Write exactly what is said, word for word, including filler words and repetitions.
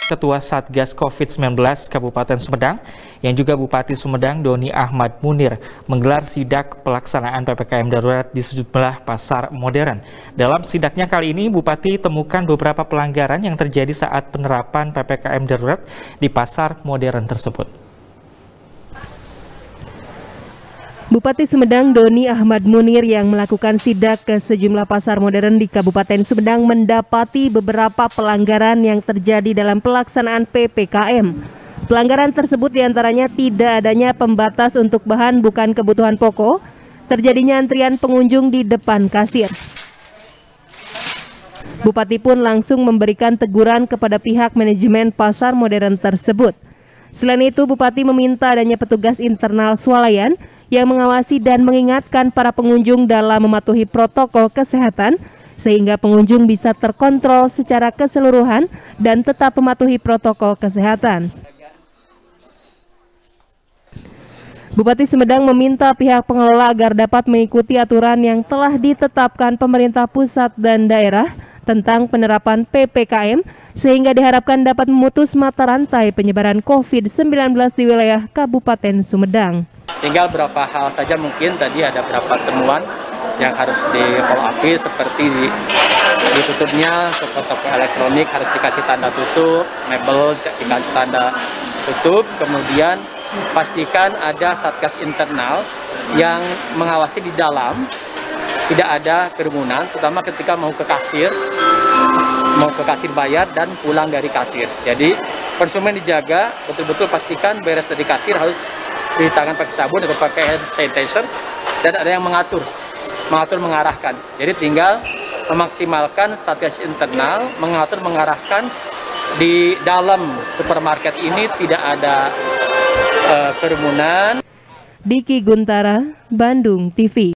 Ketua Satgas COVID sembilan belas Kabupaten Sumedang yang juga Bupati Sumedang Doni Ahmad Munir menggelar sidak pelaksanaan P P K M darurat di sejumlah pasar modern. Dalam sidaknya kali ini, Bupati temukan beberapa pelanggaran yang terjadi saat penerapan P P K M darurat di pasar modern tersebut. Bupati Sumedang Doni Ahmad Munir yang melakukan sidak ke sejumlah pasar modern di Kabupaten Sumedang mendapati beberapa pelanggaran yang terjadi dalam pelaksanaan P P K M. Pelanggaran tersebut diantaranya tidak adanya pembatas untuk bahan bukan kebutuhan pokok, terjadinya antrian pengunjung di depan kasir. Bupati pun langsung memberikan teguran kepada pihak manajemen pasar modern tersebut. Selain itu, Bupati meminta adanya petugas internal swalayan yang mengawasi dan mengingatkan para pengunjung dalam mematuhi protokol kesehatan sehingga pengunjung bisa terkontrol secara keseluruhan dan tetap mematuhi protokol kesehatan. Bupati Sumedang meminta pihak pengelola agar dapat mengikuti aturan yang telah ditetapkan pemerintah pusat dan daerah tentang penerapan P P K M sehingga diharapkan dapat memutus mata rantai penyebaran COVID sembilan belas di wilayah Kabupaten Sumedang. Tinggal beberapa hal saja, mungkin tadi ada beberapa temuan yang harus di-follow up, seperti ditutupnya toko-toko elektronik harus dikasih tanda tutup, mebel dikasih tanda tutup, kemudian pastikan ada satgas internal yang mengawasi di dalam, tidak ada kerumunan, terutama ketika mau ke kasir, mau ke kasir bayar dan pulang dari kasir. Jadi konsumen dijaga, betul-betul pastikan beres dari kasir harus di tangan pakai sabun atau pakai hand sanitizer, dan ada yang mengatur, mengatur mengarahkan. Jadi tinggal memaksimalkan satgas internal, mengatur mengarahkan di dalam supermarket ini tidak ada uh, kerumunan. Diki Guntara, Bandung T V.